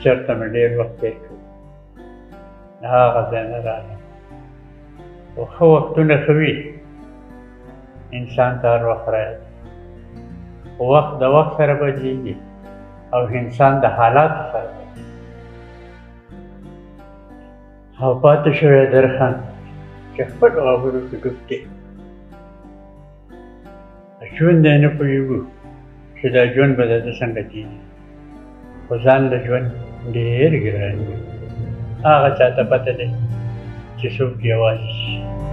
چېرته مې ډېر وخت تېر کړی د هغه ځای نه راغلم خو ښه وختونه ښه وي انسان ته هر وخت راځي خو وخت د وخت سره بدلېږي او انسان د حالاتو سره بدلېږي او پاتې شوی درخان چې خپلو خبرو کې ډوب دی ژوند دی نه پوهېږو چې دا ژوند به د ده څنګه کېږي خو ځان له ژوند ډېر ګران وي هغه چا ته پته دی چې څوک یوازې شي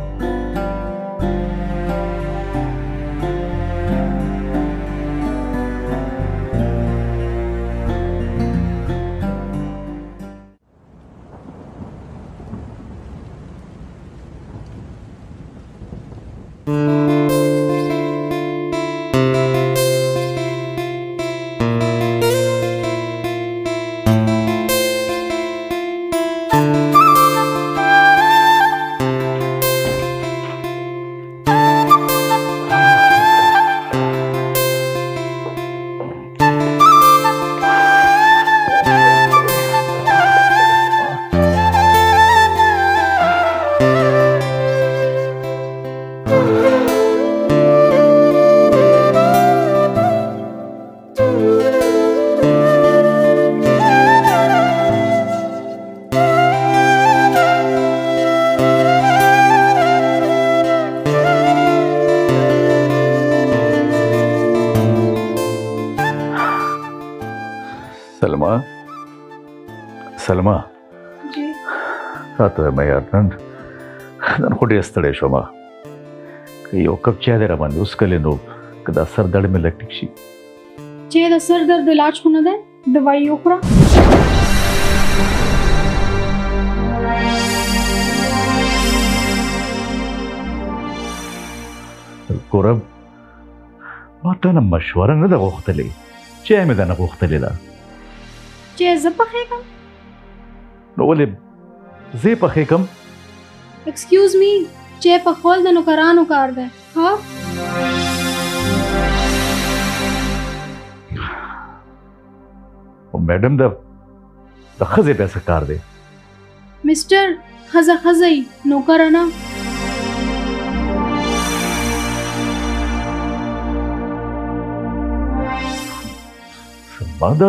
سلما جی راته مې یار نن خو ډېر ستړی شوم که یو کپ چای دی راباندې وڅښلی نو که دا سر درد مې لږ ټیک شي چې د سر درد علاج خو نه دی دوايي وخوره ګوره ما تا نه مشوره نه ده غوښتلې چای مې ده نه غوښتلې ده چې زه پخېږم نو ولې زه یې پخېږم ایکسکیوز می چې پخول د نوکرانو کار دی ها او میډم د ښځې بیا څه کار دی مسټر ښځه ښځه یي نوکره نه ما ته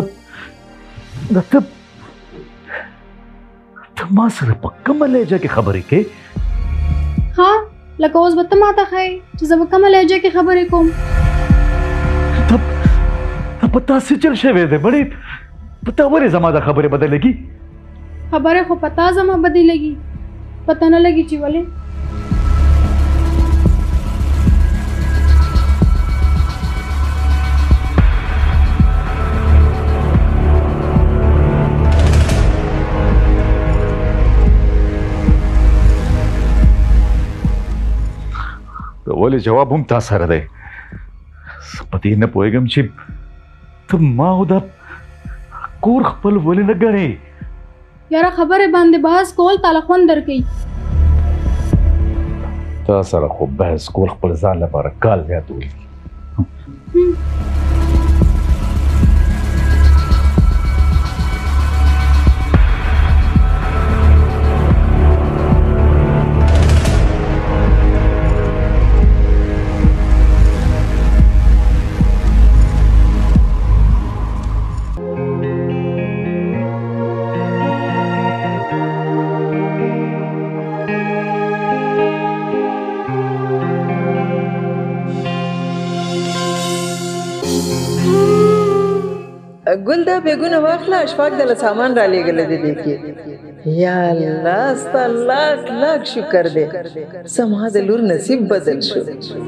ما سره په کومه لهجه کې خبرې کوې ها لکه اوس به ته ماته ښایې چې زه به کومه لهجه کې خبرې کوم ته په تا څه چل شوی دی بړې په تا ولې زما دا خبرې بدلېږي خبرې خو په تا زما بدلېږي پته نه لګي چې ولې ولې جواب هم تا سره دی په دې نه پوهېږم چې ته ما او دا کور خپل ولې نه ګڼې یاره خبرې باندې بحث کول تاله خوند درکوي تا سره خو بحث کول خپل ځان لپاره کال زیات ولګي ګل دا بیگونه واخله اشفاق دله سامان را لېږلی دی دې کې یا الله ستا لاک لاک شکر دی زما د لور نصیب بدل شو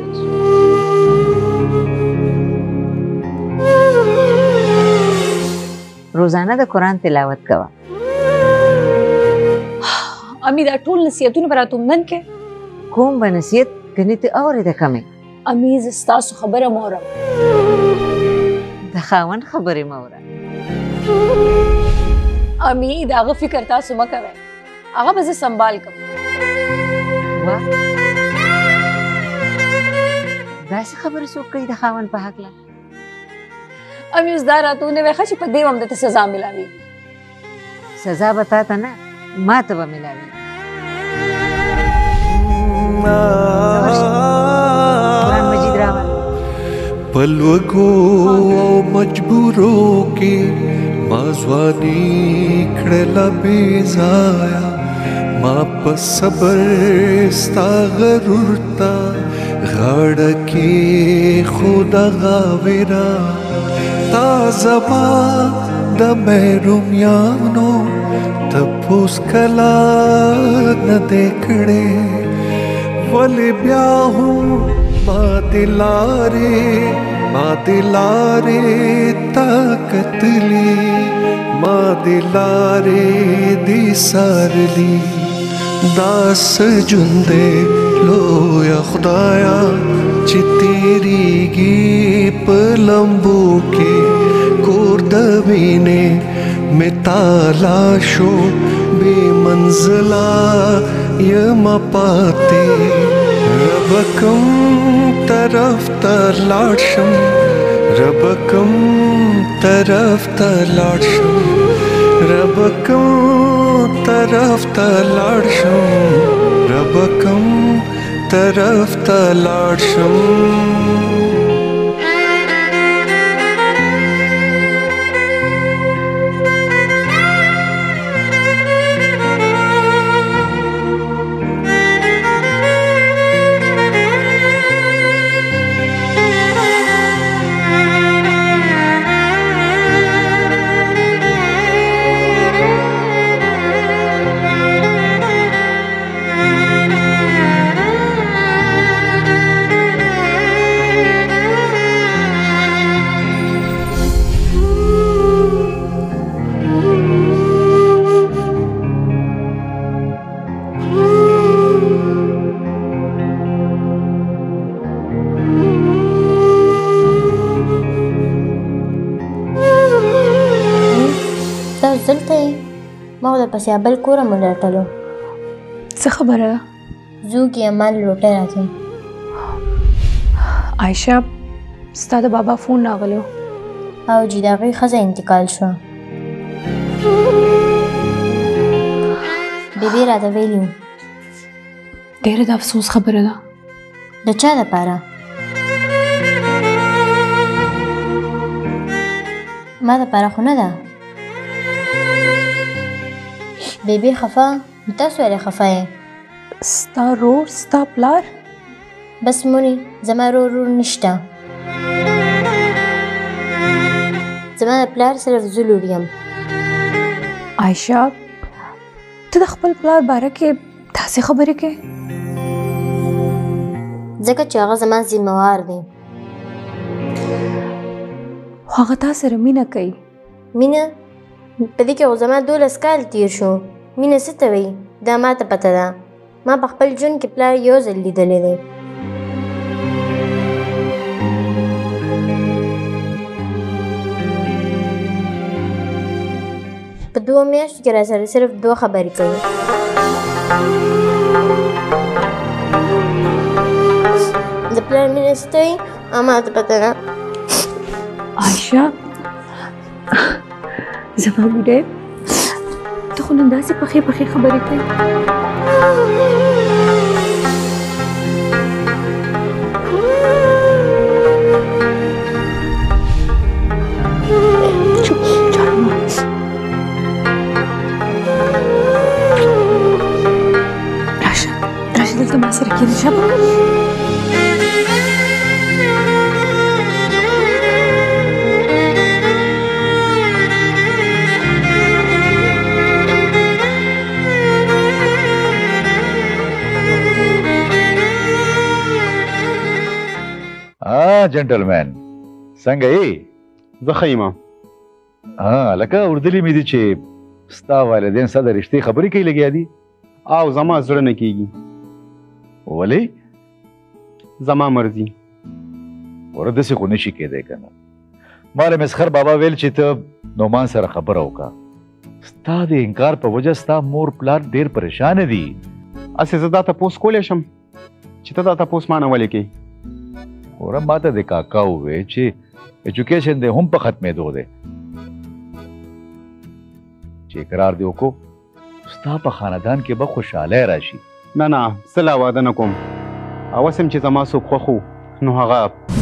روزانه د قرآن تلاوت کوه امی دا ټول نصیحتونه به راته مند کې کوم به نصیحت کنې ته اورېده کمې امی زه ستاسو خبره مه اورم د خاوند خبرې مه اوره امی د هغه فکر تاسو مه کوئ هغه به زه سنبال کوم واه داسې خبرې څوک کوي د خاوند په هکله امی اوس دا راته ونوی ښه چې په دې هم درته سزا میلاوي سزا به تا ته نه ما ته به ملاوي قرآن مجید راوړه پلوګو او مجبورو کې ما ځواني کړله بې ځایه ما په صبر ستا غرور ته غاړه کې خو دغه ویرا تا زما د محرومیانو تپوس کله نه دی کړی ولې بیا هم ما دلارې تا کتلی ما دلارې دی سارلی دا سجندې لویا خدایا چې تیریږي په لمبو کې کور د وینې مې تالا شو بې منزله یم پاتې رب کوم طرف ته لاړ شم رب کوم طرف ته لاړ شم رب کوم طرف ته لاړ شم رب کوم طرف ته لاړ شم ما خو د پسې بل کوره مو لټلو څه خبره ده زو کې امان لوټه راځم عایشه ستا د بابا فون راغلو او چې د هغې ښځه انتقال شوه بېبې راته ویلي وو ډېره د افسوس خبره ده د چا دپاره ما دپاره خو نه ده بیبي خفه تاسو ولې خفه یې ستا رور ستا پلار بس مونی زما رور نشته زما د پلار صرف زه لور یم عایشه ته د خپل پلار باره کې داسې خبرې کوې ځکه چې هغه زما ذمهوار دی خو هغه تا سره مینه کوي مینه په دې کې خو زما 12 کال تیر شو مینه څه ته وایي دا ما ته پته ده ما په خپل ژوند کې پلار یو ځل لیدلی دی په 2 میاشتو کې راسره صرف 2 خبرې کوي د پلار مینه څه ته وایي ما ته پته ده عایشه زما بوډۍ ته خو نن داسې پخې پخې خبرې کوې چوپ چارما راشه دلته ما سره کښېنه شه جنټلمن څنګه یې زه ښه یم لکه اورېدلي مې دي چې ستا والدین ستا د رښتې خبرې کوي لګیا دي او زما زړه نه کېږي ولې زما مرضي وره داسې خو نشي کېدی که نه ما له مسخر بابا ویل چې ته نعمان سره خبره وکړه ستا د انکار په وجه ستا مور پلار ډېر پریشانه دي هسې زه دا تپوس کولی شم چې ته دا تپوس ما نه ولې کوې وره ما ته د کاکا ووې چې ایجوکیشن دی هم په ختمېدو دی چې چې اقرار دې وکړو ستا په خاندان کې به خوشحالی راشي. نه نه زه لا واده نه کوم. اوس هم چې زما څوک خوښ وو نو هغه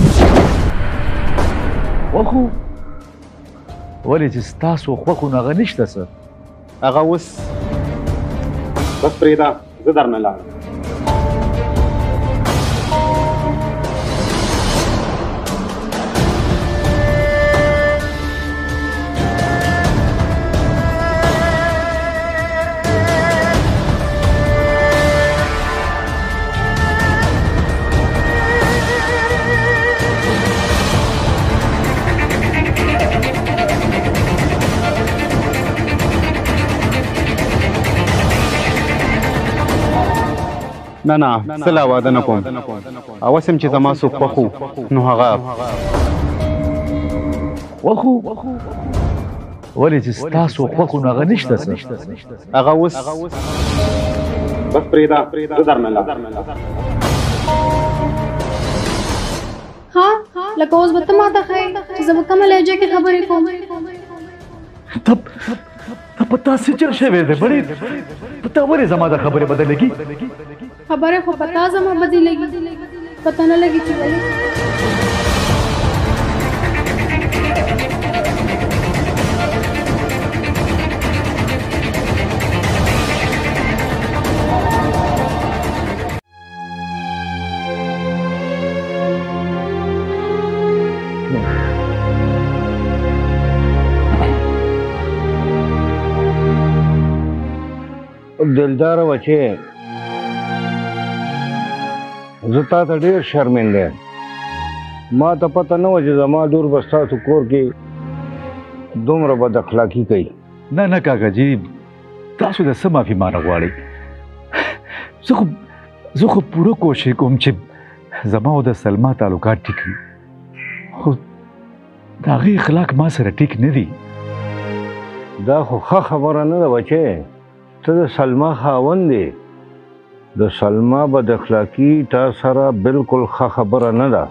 خوښ وو؟ ولې چې ستاسو خوښ وو نو هغه نشته څه؟ هغه اوس بس پرېږده زه درنه لاړم. نه نه زه لا واده نه کوم. اوس هم چې زما څوک خوښ وو نو هغه خوښ وو؟ ولې چې ستاسو خوښ وو نو هغه نشته څه؟ هغه اوس بس پرېږده زه درنه لاړم. ها لکه اوس به ته ماته ښایې چې زه به کومه لهجه کې خبرې کوم. ته په تا څه چل شوی دی بړې؟ په تا ولې زما دا خبرې بدلېږي؟ خبرې خو په تا زما بدلېږي، پته نه لګي چې ولې. دلدار بچې زه تا ته ډېر شرمنده یم. ما ته پته نه وه چې زما لور به ستاسو کور کې دومره بد اخلاقي کوي. نه نه کاکاجي تاسو د څه معافي مانه غواړئ. زه خو پوره کوشش کوم چې زما او د سلما تعلقات ټیک وي، خو د هغې اخلاق ما سره ټیک نه دي. دا خو ښه خبره نه ده بچې. ته د سلما خاوند دی. د سلما بد اخلاقي تا سره بالکل ښه خبره نه ده.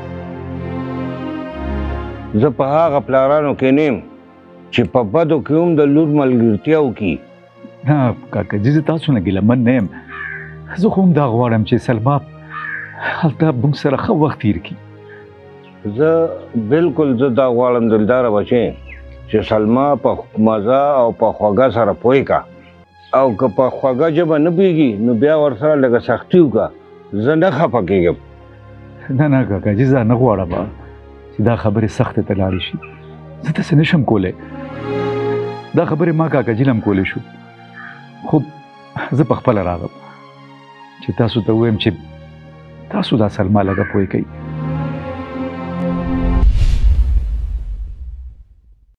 زه په هغه پلارانو کې نه یم چې په بدو کې هم د لور ملګرتیا وکړي. نه کاکاجي زه تاسو نه ګیلمن نه یم. زه خو هم دا غواړم چې سلما هلته موږ سره ښه وخت تېر کړي. زه بالکل زه دا غواړم دلداره بچې چې سلما په مزه او په خوږه سره پوه کا، او که په خوږه ژبه نه پوهېږي نو بیا ورسره لږه سختي وکړه. زه نه خفه کېږم. نه نه کاکاجي زه نه غواړم چې دا خبرې سختې ته لاړې شي. زه داسې نشم کولی. دا خبرې ما کاکاجي له هم کولی شو، خو زه په خپله راغلم چې تاسو ته ووایم چې تاسو دا سلما لږه پوه کوئ.